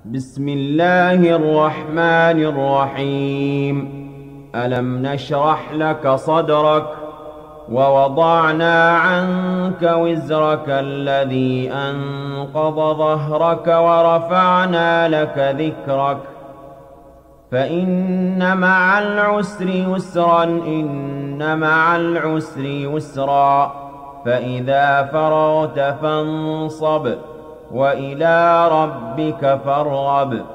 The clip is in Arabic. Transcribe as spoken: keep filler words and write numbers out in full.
بسم الله الرحمن الرحيم. ألم نشرح لك صدرك ووضعنا عنك وزرك الذي أنقض ظهرك ورفعنا لك ذكرك فإن مع العسر يسرا إن مع العسر يسرا فإذا فرغت فانصب وإلى ربك فارغب.